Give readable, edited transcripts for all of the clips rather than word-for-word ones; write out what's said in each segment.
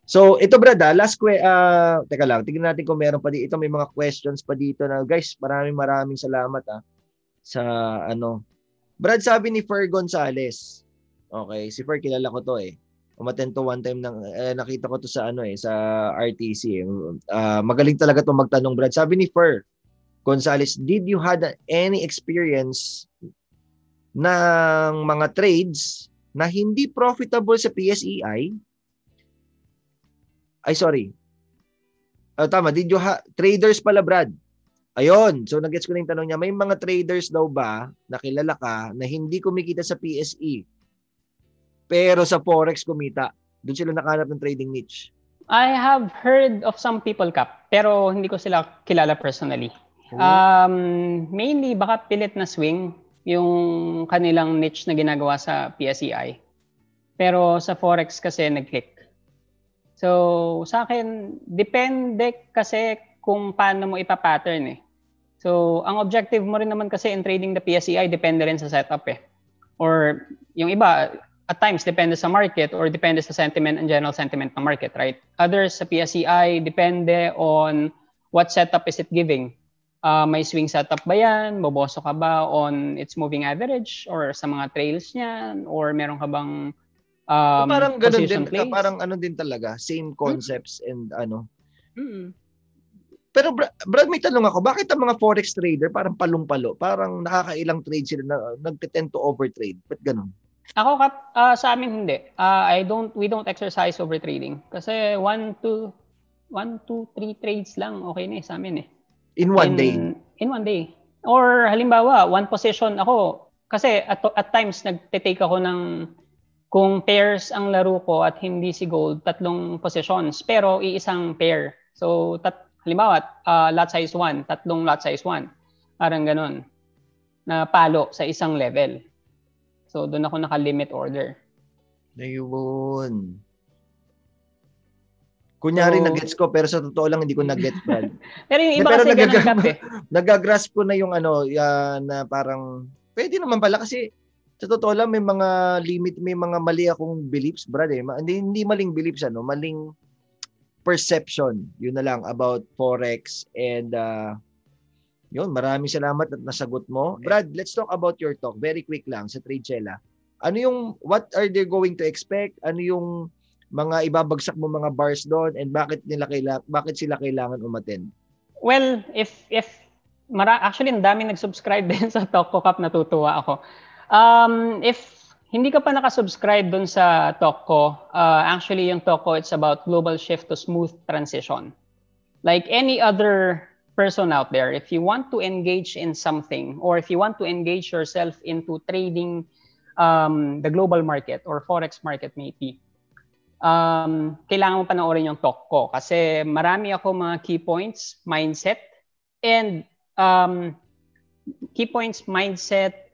So, ito Brad, teka lang, tingnan natin kung meron pa dito. Ito may mga questions pa dito na guys, maraming salamat sa ano. Brad, sabi ni Fer Gonzales. Okay, si Fer kilala ko to eh. Umattend to one time nakita ko to sa sa RTC. Magaling talaga to magtanong Brad. Sabi ni Fer Gonzales, did you had any experience ng mga trades na hindi profitable sa PSEI? Ay, sorry. Tama. Traders pala, Brad. Ayun. So, nag-gets ko na yung tanong niya. May mga traders daw ba na kilala ka na hindi kumikita sa PSE pero sa Forex kumita? Doon sila nakahanap ng trading niche. I have heard of some people, Kap, pero hindi ko sila kilala personally. Mainly, baka pilit na swing yung kanilang niche na ginagawa sa PSEI. Pero sa Forex kasi nag-click. So, sa akin, depende kasi kung paano mo ipapattern eh. So, ang objective mo rin naman kasi in trading the PSEI, depende rin sa setup eh. Or yung iba, at times, depende sa market or depende sa sentiment and general sentiment ng market, right? Others sa PSEI, depende on what setup is it giving. May swing setup ba yan? Boboso ka ba on its moving average or sa mga trails niyan? Or meron ka bang parang ganun din, plays? parang ano din talaga, same concepts and ano. Pero Brad, may tanong ako, bakit ang mga forex trader parang palong-palo? Parang nakakailang trade sila na nagte-tend to overtrade. Ba't ganun? Ako, sa amin hindi. We don't exercise overtrading. Kasi 1, 2, 3 trades lang, okay na sa amin eh. In one day? In one day. Or halimbawa, one position ako. Kasi at times, nagte-take ako ng, kung pairs ang laro ko at hindi si gold, 3 positions. Pero iisang pair. So, halimbawa, lot size 1, 3 lot size 1. Parang ganun. Na palo sa isang level. So, doon ako naka-limit order. Ayun. Kunyari nag-gets ko, pero sa totoo lang hindi ko nag-gets, Brad. Pero yung iba kasi ganun cut eh. Nag-grasp ko na yung na parang, pwede naman pala kasi sa totoo lang may mga limit, may mga mali akong beliefs, Brad eh. Hindi maling beliefs, maling perception. Yun na lang about Forex and yun, maraming salamat at nasagot mo. Brad, let's talk about your talk. Very quick lang sa Tradechella. What are they going to expect? Ano yung mga ibabagsak mo mga bars doon and bakit sila kailangan umattend? Well, actually ang daming nag-subscribe din sa talk ko, Kap, natutuwa ako. If hindi ka pa nakasubscribe doon sa talk ko, actually yung talk ko, it's about global shift to smooth transition. Like any other person out there, if you want to engage in something or if you want to engage yourself into trading the global market or forex market maybe, kailangan mo panoorin yung talk ko kasi marami ako mga key points, mindset, and key points, mindset,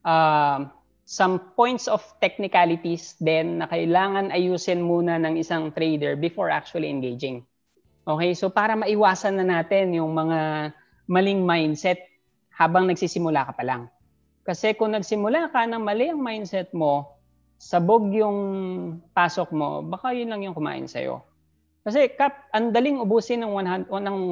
some points of technicalities din na kailangan ayusin muna ng isang trader before actually engaging. Okay, so para maiwasan na natin yung mga maling mindset habang nagsisimula ka pa lang. Kasi kung nagsimula ka ng mali ang mindset mo, sabog yung pasok mo, baka yun lang yung kumain sa'yo. Kasi Kap, ang daling ubusin ng $1,000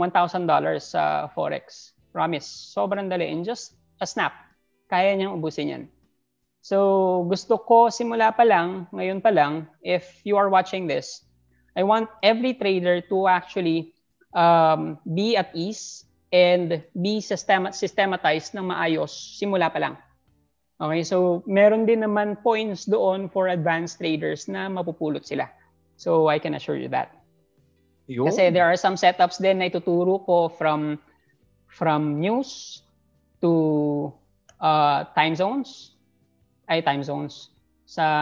sa Forex. Promise, sobrang dali. In just a snap, kaya niyang ubusin yan. So gusto ko simula pa lang, ngayon pa lang, if you are watching this, I want every trader to actually be at ease and be systematized ng maayos simula pa lang. Okay, so meron din naman points doon for advanced traders na mapupulot sila. So I can assure you that. Kasi there are some setups din na ituturo ko from news to time zones sa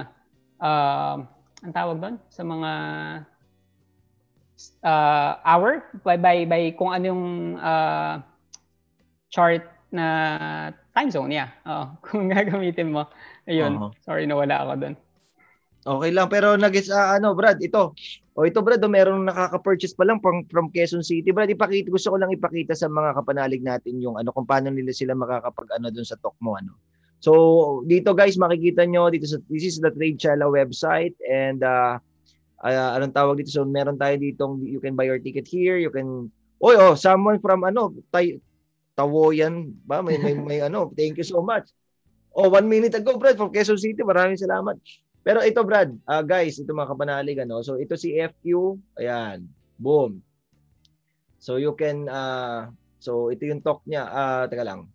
ang tawag doon sa mga hour by kung ano yung chart na time zone niya. Kung gagamitin mo. Ayun. Sorry, nawala ako doon. Okay lang, pero Brad, ito. Ito Brad, merong nakaka-purchase pa lang from Quezon City. Brad, gusto ko lang ipakita sa mga kapanalig natin yung kung paano nila sila makakapag doon sa talk mo So, dito guys, makikita nyo dito this is the Tradechella website and Anong tawag dito? So, meron tayo ditong, you can buy your ticket here, you can, someone from, Tawoyan ba? May thank you so much. 1 minute ago, Brad, from Quezon City, maraming salamat. Pero ito, Brad, guys, ito mga kapanalig, so ito si FQ, ayan, boom. So, you can, so ito yung talk niya, teka lang,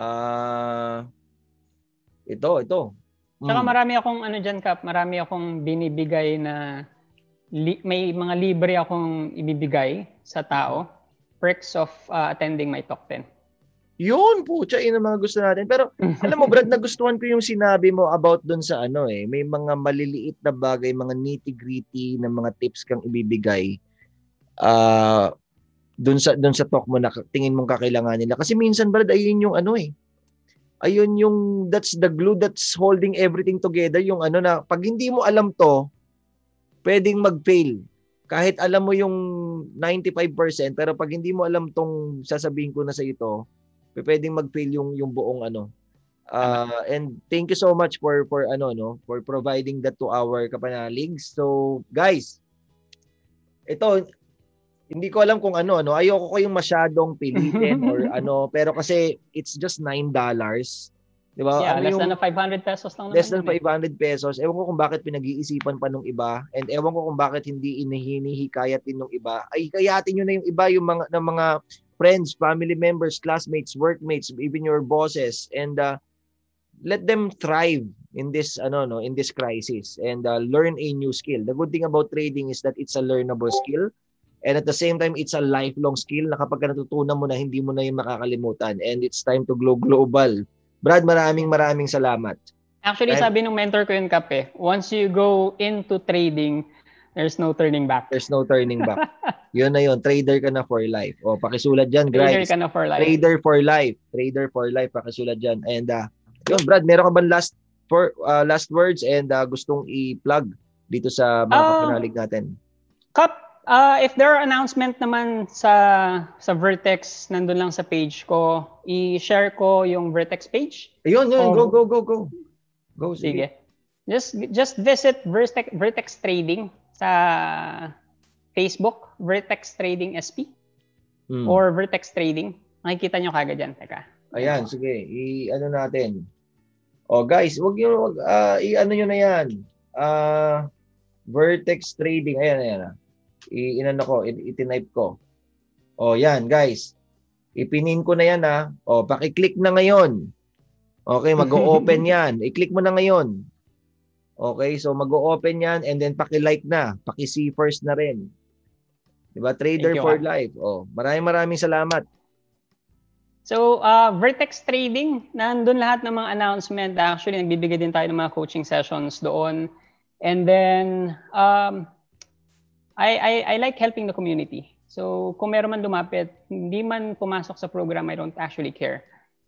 ito. Tsaka marami akong dyan, Kap, marami akong binibigay na may mga libre akong ibibigay sa tao. Perks of attending my talk 10. Yun, pucha, yun ang mga gusto natin. Pero alam mo, Brad, nagustuhan ko yung sinabi mo about dun sa may mga maliliit na bagay, mga nitty-gritty na mga tips kang ibibigay dun sa talk mo na tingin mong kakailangan nila. Kasi minsan, Brad, ayun yung ayun yung that's the glue that's holding everything together. Yung na pag hindi mo alam to, pwedeng mag-fail. Kahit alam mo yung 95%, pero pag hindi mo alam tong sasabihin ko na sa ito, pwedeng mag-fail yung buong and thank you so much for for providing that to our kapanaligs. So guys, ito hindi ko alam kung ayoko ko yung masyadong pilitin or pero kasi it's just $9, di ba? Yeah, less than 500 pesos lang naman. Less than 500 pesos. Ewan ko kung bakit pinag-iisipan pa nung iba, and ewan ko kung bakit hindi hinihikayat din nung iba. Ay kayatin niyo na yung iba, yung mga friends, family members, classmates, workmates, even your bosses, and let them thrive in this in this crisis and learn a new skill. The good thing about trading is that it's a learnable skill, and at the same time it's a lifelong skill na kapag natutunan mo na, hindi mo na yung makakalimutan, and it's time to glow global. Brad, maraming salamat. Actually, sabi ng mentor ko yun, Kap, once you go into trading, there's no turning back. There's no turning back. Yun na yun. Trader ka na for life. Pakisulat dyan, guys. Trader ka na for life. Trader for life. Trader for life. Pakisulat dyan. And yun, Brad, meron ka bang last words and gustong i-plug dito sa mga kapanalig natin? Kap, if there are announcement naman sa Vertex, nandun lang sa page ko, i-share ko yung Vertex page. Ayun. Go. Go, sige. Just visit Vertex Trading sa Facebook, Vertex Trading SP, or Vertex Trading. Makikita nyo kagad yan. Teka. Ayan, sige. Natin. Guys, wag nyo, nyo na yan. Vertex Trading. Ayan. Itinipe ko. Yan, guys. Ipinin ko na yan, paki-click na ngayon. Okay, mag-o-open yan. I-click mo na ngayon. Okay, so mag-o-open yan and then paki-like na. Paki-see first na rin. Diba? Trader for life. Maraming salamat. So, Vertex Trading, nandun lahat ng mga announcement. Actually, nagbibigay din tayo ng mga coaching sessions doon. And then, I like helping the community. So, kung meron man lumapit, hindi man pumasok sa program, I don't actually care.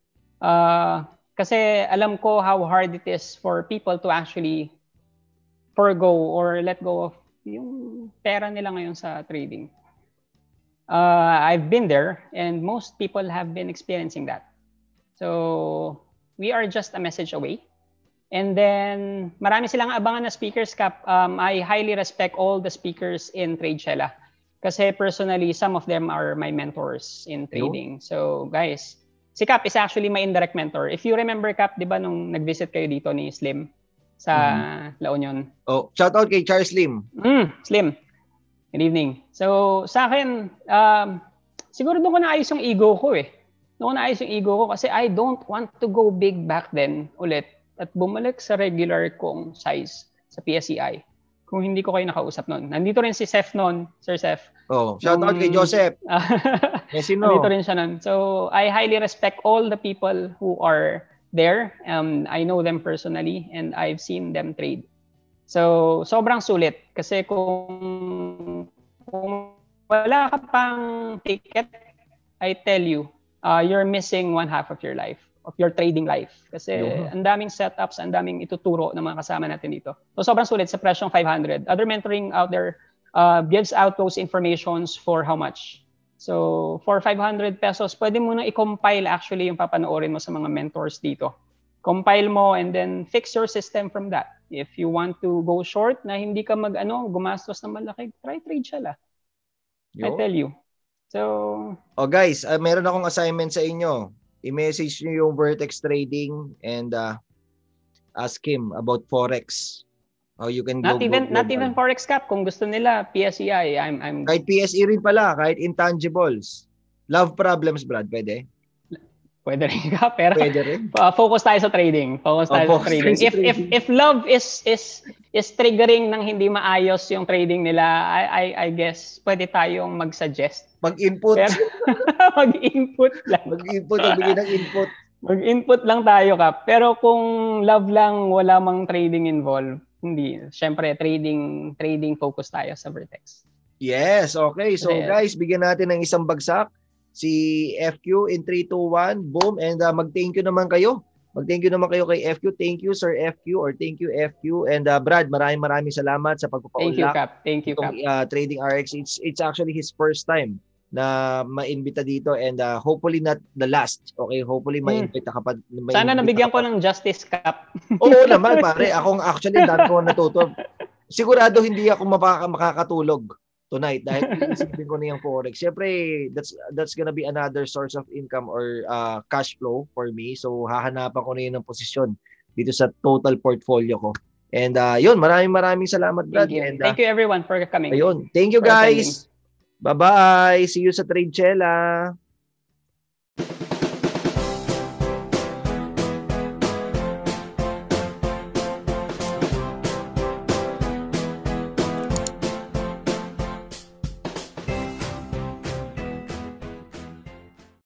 Kasi alam ko how hard it is for people to actually forgo or let go of yung pera nila ngayon sa trading. I've been there and most people have been experiencing that. So, we are just a message away. And then, marami silang abangan na speakers, Kap. I highly respect all the speakers in Tradeshella. Kasi personally, some of them are my mentors in trading. So, guys, si Kap is actually my indirect mentor. If you remember, Kap, di ba nung nag-visit kayo dito ni Slim sa La Union? Shout out kay Charles Slim. Slim. Good evening. So, sa akin, siguro doon ko naayos yung ego ko Doon ko naayos yung ego ko kasi I don't want to go big back then ulit at bumalik sa regular kong size sa PSEI. Kung hindi ko kayo nakausap noon. Nandito rin si Seth noon, Sir Seth. Shout out kay Joseph. Nandito rin siya noon. So, I highly respect all the people who are there. I know them personally and I've seen them trade. So, sobrang sulit. Kasi kung wala ka pang ticket, I tell you, you're missing one half of your life, of your trading life. Kasi ang daming setups, ang daming ituturo ng mga kasama natin dito. So, sobrang sulit sa presyong 500. Other mentoring out there gives out those informations for how much. So, for 500 pesos, pwede mo na i-compile actually yung papanoorin mo sa mga mentors dito. Compile mo and then fix your system from that. If you want to go short na hindi ka gumastos ng malaki, try trade siya lah. I tell you. So, guys, meron akong assignment sa inyo. I-message niyo yung Vertex Trading and ask him about Forex. You can not even Forex Cap kung gusto nila PSEI. I'm kahit PSE rin pala, kahit intangibles. Love problems, Brad, pwede? Pwede rin ka, pero pwede rin. Focus tayo sa trading. Focus tayo sa trading. If love is triggering ng hindi maayos yung trading nila, I guess pwede tayong mag-suggest. Mag-input. Pero, mag-input lang. Magbigay ng input. Mag-input lang tayo, Kap. Pero kung love lang, wala mang trading involved, hindi. Siyempre, trading focus tayo sa Vertex. Yes, okay. So guys, bigyan natin ng isang bagsak si FQ in 3, 2, 1. Boom. And mag-thank you naman kayo. Mag-thank you naman kayo kay FQ. Thank you, Sir FQ, or thank you, FQ. And Brad, maraming salamat sa pagpapaunlak. Thank you, Cap. Thank you, Cap. Trading RX. It's actually his first time na ma-invita dito and hopefully not the last. Okay, hopefully ma-invita ka pa. Sana nabigyan ko ng Justice Cup. Oo naman, pare. Akong actually dami ko natuto. Sigurado hindi ako makakatulog tonight dahil iisipin ko na yung Forex. Siyempre, that's gonna be another source of income or cash flow for me. So, hahanapan ko na yun ng posisyon dito sa total portfolio ko. And yun, maraming salamat, Brad. Thank you everyone for coming. Ayun. Thank you, guys. Bye-bye. See you sa Trade Chela.